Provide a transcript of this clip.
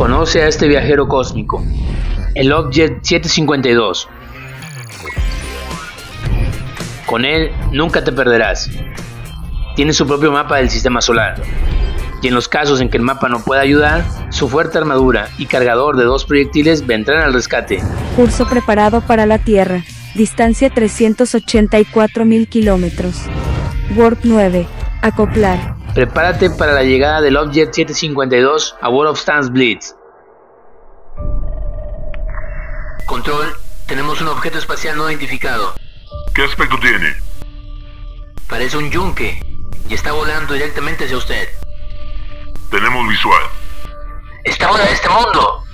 Conoce a este viajero cósmico, el Objet 752. Con él nunca te perderás. Tiene su propio mapa del sistema solar, y en los casos en que el mapa no pueda ayudar, su fuerte armadura y cargador de 2 proyectiles vendrán al rescate. Curso preparado para la Tierra. Distancia 384.000 kilómetros. Warp 9. Acoplar. Prepárate para la llegada del Objet 752 a World of Stars Blitz. Control, tenemos un objeto espacial no identificado. ¿Qué aspecto tiene? Parece un yunque y está volando directamente hacia usted. Tenemos visual. ¡Está fuera de este mundo!